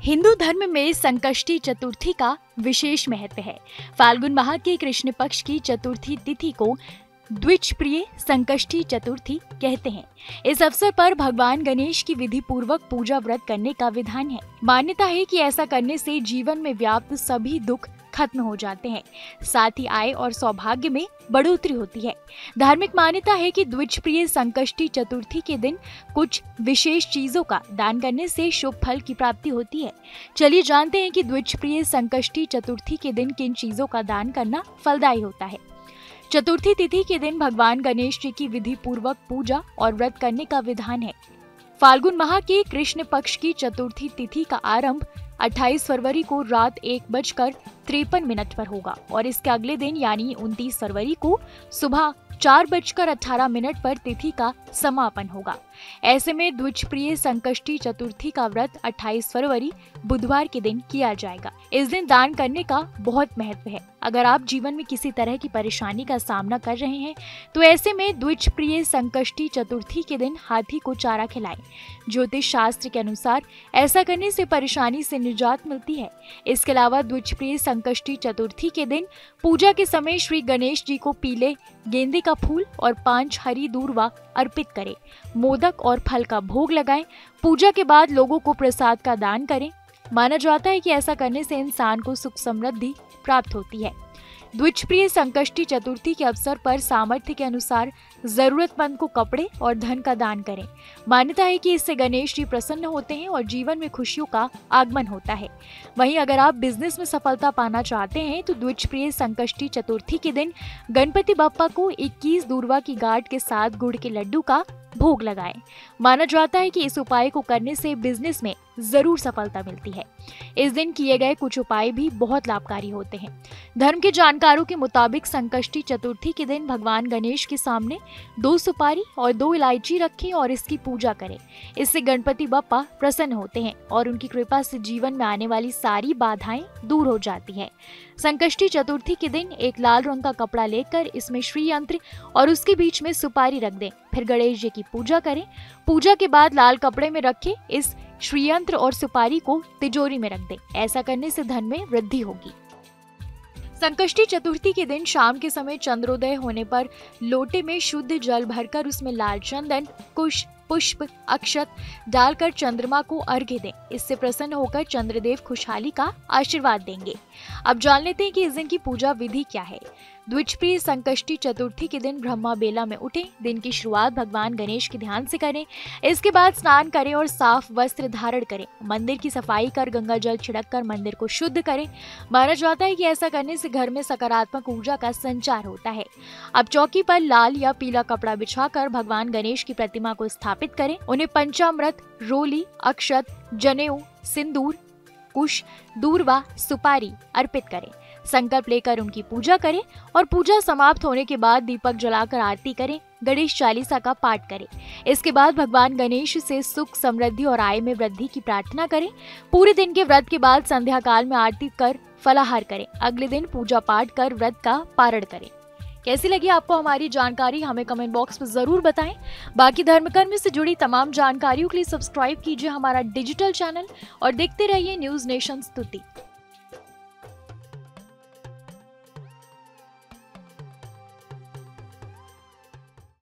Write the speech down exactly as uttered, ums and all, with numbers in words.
हिंदू धर्म में संकष्टी चतुर्थी का विशेष महत्व है। फाल्गुन माह के कृष्ण पक्ष की चतुर्थी तिथि को द्विजप्रिय संकष्टी चतुर्थी कहते हैं। इस अवसर पर भगवान गणेश की विधि पूर्वक पूजा व्रत करने का विधान है। मान्यता है कि ऐसा करने से जीवन में व्याप्त सभी दुख खत्म हो जाते हैं, साथ ही आय और सौभाग्य में बढ़ोतरी होती है। धार्मिक मान्यता है कि द्विजप्रिय संकष्टी चतुर्थी के दिन कुछ विशेष चीजों का दान करने से शुभ फल की प्राप्ति होती है। चलिए जानते हैं कि द्विजप्रिय संकष्टी चतुर्थी के दिन किन चीजों का दान करना फलदायी होता है। चतुर्थी तिथि के दिन भगवान गणेश जी की विधि पूर्वक पूजा और व्रत करने का विधान है। फाल्गुन माह के कृष्ण पक्ष की चतुर्थी तिथि का आरंभ अट्ठाईस फरवरी को रात एक बजकर तिरपन मिनट पर होगा और इसके अगले दिन यानी उनतीस फरवरी को सुबह चार बजकर अठारह मिनट पर तिथि का समापन होगा। ऐसे में द्विजप्रिय संकष्टी चतुर्थी का व्रत अट्ठाईस फरवरी बुधवार के दिन किया जाएगा। इस दिन दान करने का बहुत महत्व है। अगर आप जीवन में किसी तरह की परेशानी का सामना कर रहे हैं तो ऐसे में द्विजप्रिय संकष्टी चतुर्थी के दिन हाथी को चारा खिलाएं। ज्योतिष शास्त्र के अनुसार ऐसा करने से परेशानी से निजात मिलती है। इसके अलावा द्विजप्रिय संकष्टी चतुर्थी के दिन पूजा के समय श्री गणेश जी को पीले गेंदे का फूल और पांच हरी दूर्वा अर्पित करें। मोदक और फल का भोग लगाएं। पूजा के बाद लोगों को प्रसाद का दान करें। माना जाता है कि ऐसा करने से इंसान को सुख समृद्धि प्राप्त होती है। द्विजप्रिय संकष्टी चतुर्थी के अवसर पर सामर्थ्य के अनुसार जरूरतमंद को कपड़े और धन का दान करें। मान्यता है कि इससे गणेश जी प्रसन्न होते हैं और जीवन में खुशियों का आगमन होता है। वहीं अगर आप बिजनेस में सफलता पाना चाहते हैं तो द्विजप्रिय संकष्टी चतुर्थी के दिन गणपति बप्पा को इक्कीस दूर्वा की गांठ के साथ गुड़ के लड्डू का भोग लगाएं। माना जाता है कि इस उपाय को करने से बिजनेस में जरूर सफलता मिलती है। इस दिन किए गए कुछ उपाय भी बहुत लाभकारी होते हैं। धर्म के जानकारों के मुताबिक संकष्टी चतुर्थी के दिन भगवान गणेश के सामने दो सुपारी और दो इलायची रखें और इसकी पूजा करें। इससे गणपति बप्पा प्रसन्न होते हैं और उनकी कृपा से जीवन में आने वाली सारी बाधाएं दूर हो जाती हैं। संकष्टी चतुर्थी के दिन एक लाल रंग का कपड़ा लेकर इसमें श्री यंत्र और उसके बीच में सुपारी रख दें। फिर गणेश जी की पूजा करें। पूजा के बाद लाल कपड़े में रखे इस श्रीयंत्र और सुपारी को तिजोरी में रख दें। ऐसा करने से धन में वृद्धि होगी। संकष्टी चतुर्थी के दिन शाम के समय चंद्रोदय होने पर लोटे में शुद्ध जल भरकर उसमें लाल चंदन, कुश, पुष्प, अक्षत डालकर चंद्रमा को अर्घ्य दें। इससे प्रसन्न होकर चंद्रदेव खुशहाली का आशीर्वाद देंगे। अब जान लेते हैं कि इस दिन की पूजा विधि क्या है। द्विजप्रिय संकष्टी चतुर्थी के दिन ब्रह्मा बेला में उठें। दिन की शुरुआत भगवान गणेश के ध्यान से करें। इसके बाद स्नान करें और साफ वस्त्र धारण करें। मंदिर की सफाई कर गंगा जल छिड़क कर मंदिर को शुद्ध करें। माना जाता है कि ऐसा करने से घर में सकारात्मक ऊर्जा का संचार होता है। अब चौकी पर लाल या पीला कपड़ा बिछाकर भगवान गणेश की प्रतिमा को स्थापित करें। उन्हें पंचामृत, रोली, अक्षत, जनेऊ, सिंदूर, कुश, दूर्वा, सुपारी अर्पित करें। संकल्प लेकर उनकी पूजा करें और पूजा समाप्त होने के बाद दीपक जलाकर आरती करें। गणेश चालीसा का पाठ करें। इसके बाद भगवान गणेश से सुख, समृद्धि और आय में वृद्धि की प्रार्थना करें। पूरे दिन के व्रत के बाद संध्या काल में आरती कर फलाहार करें। अगले दिन पूजा पाठ कर व्रत का पारण करें। कैसी लगी आपको हमारी जानकारी, हमें कमेंट बॉक्स में जरूर बताएं। बाकी धर्मकर्म से जुड़ी तमाम जानकारियों के लिए सब्सक्राइब कीजिए हमारा डिजिटल चैनल और देखते रहिए न्यूज नेशन स्तुति।